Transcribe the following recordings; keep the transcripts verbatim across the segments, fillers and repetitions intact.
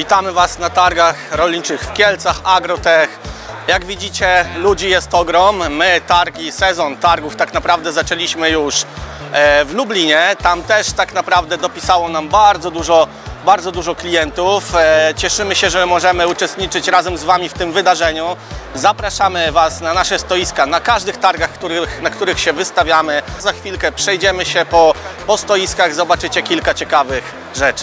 Witamy Was na targach rolniczych w Kielcach, Agrotech. Jak widzicie, ludzi jest ogrom. My targi, sezon targów tak naprawdę zaczęliśmy już w Lublinie. Tam też tak naprawdę dopisało nam bardzo dużo, bardzo dużo klientów. Cieszymy się, że możemy uczestniczyć razem z Wami w tym wydarzeniu. Zapraszamy Was na nasze stoiska, na każdych targach, których, na których się wystawiamy. Za chwilkę przejdziemy się po, po stoiskach, zobaczycie kilka ciekawych rzeczy.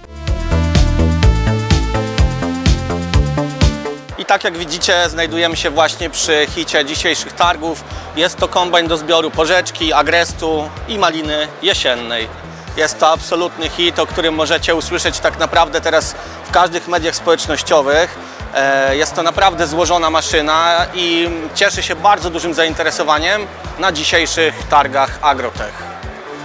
I tak jak widzicie, znajdujemy się właśnie przy hicie dzisiejszych targów. Jest to kombajn do zbioru porzeczki, agrestu i maliny jesiennej. Jest to absolutny hit, o którym możecie usłyszeć tak naprawdę teraz w każdych mediach społecznościowych. Jest to naprawdę złożona maszyna i cieszy się bardzo dużym zainteresowaniem na dzisiejszych targach Agrotech.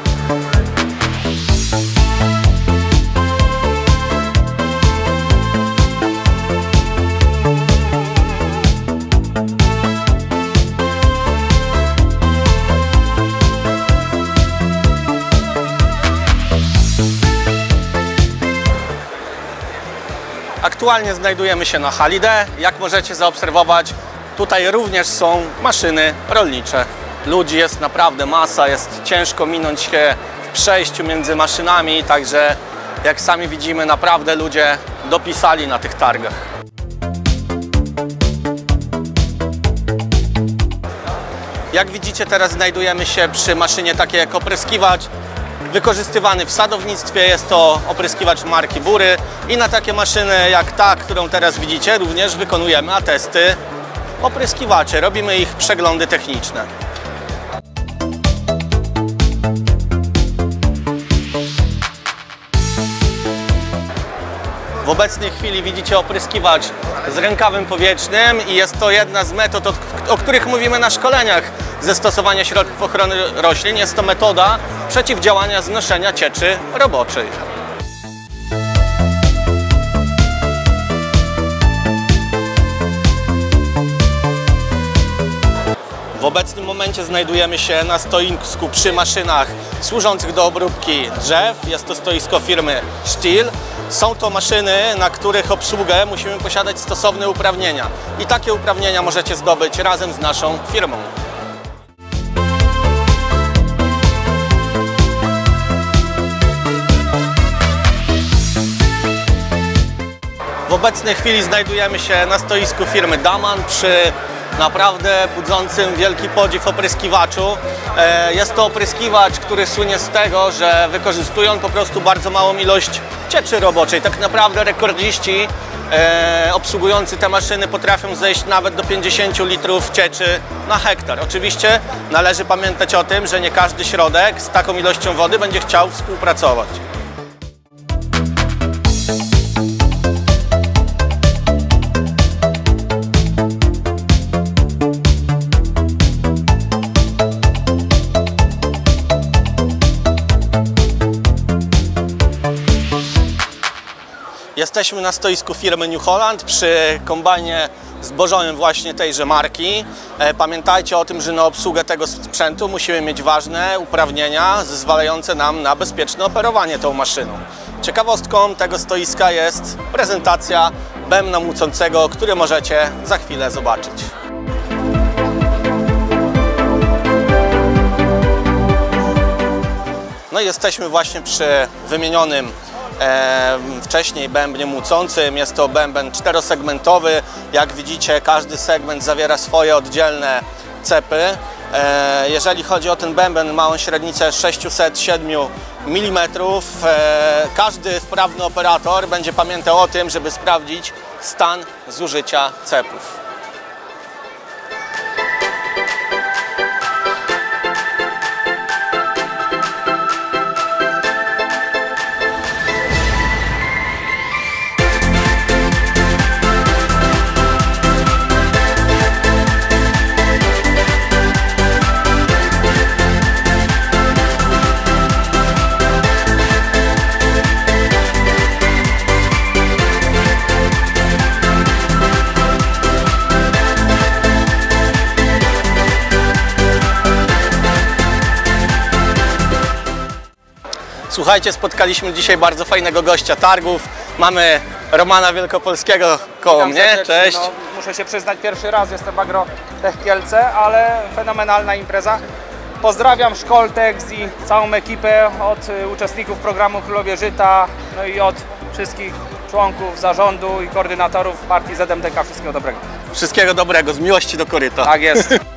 Aktualnie znajdujemy się na hali D. Jak możecie zaobserwować, tutaj również są maszyny rolnicze. Ludzi jest naprawdę masa, jest ciężko minąć się w przejściu między maszynami, także jak sami widzimy, naprawdę ludzie dopisali na tych targach. Jak widzicie, teraz znajdujemy się przy maszynie takiej jak opryskiwacz, wykorzystywany w sadownictwie. Jest to opryskiwacz marki Bury i na takie maszyny jak ta, którą teraz widzicie, również wykonujemy atesty opryskiwaczy. Robimy ich przeglądy techniczne. W obecnej chwili widzicie opryskiwacz z rękawem powietrznym i jest to jedna z metod, o, o których mówimy na szkoleniach ze stosowania środków ochrony roślin. Jest to metoda przeciwdziałania znoszenia cieczy roboczej. W obecnym momencie znajdujemy się na stoisku przy maszynach służących do obróbki drzew. Jest to stoisko firmy Stihl. Są to maszyny, na których obsługę musimy posiadać stosowne uprawnienia. I takie uprawnienia możecie zdobyć razem z naszą firmą. W obecnej chwili znajdujemy się na stoisku firmy Daman przy naprawdę budzącym wielki podziw opryskiwaczu. Jest to opryskiwacz, który słynie z tego, że wykorzystuje on po prostu bardzo małą ilość cieczy roboczej. Tak naprawdę rekordziści obsługujący te maszyny potrafią zejść nawet do pięćdziesięciu litrów cieczy na hektar. Oczywiście należy pamiętać o tym, że nie każdy środek z taką ilością wody będzie chciał współpracować. Jesteśmy na stoisku firmy New Holland przy kombajnie zbożowym właśnie tejże marki. Pamiętajcie o tym, że na obsługę tego sprzętu musimy mieć ważne uprawnienia zezwalające nam na bezpieczne operowanie tą maszyną. Ciekawostką tego stoiska jest prezentacja bębna mucącego, który możecie za chwilę zobaczyć. No i jesteśmy właśnie przy wymienionym E, wcześniej bębnie mucącym. Jest to bęben czterosegmentowy. Jak widzicie, każdy segment zawiera swoje oddzielne cepy. E, jeżeli chodzi o ten bęben, ma on średnicę sześćset siedem milimetrów. E, każdy wprawny operator będzie pamiętał o tym, żeby sprawdzić stan zużycia cepów. Słuchajcie, spotkaliśmy dzisiaj bardzo fajnego gościa targów. Mamy Romana Wielkopolskiego koło Witam mnie, serdecznie. cześć. No, muszę się przyznać, pierwszy raz jestem w Agrotech Kielce, ale fenomenalna impreza. Pozdrawiam Szkoltex i całą ekipę od y, uczestników programu Królowie Żyta, no i od wszystkich członków zarządu i koordynatorów partii Z M T K. Wszystkiego dobrego. Wszystkiego dobrego, z miłości do koryta. Tak jest.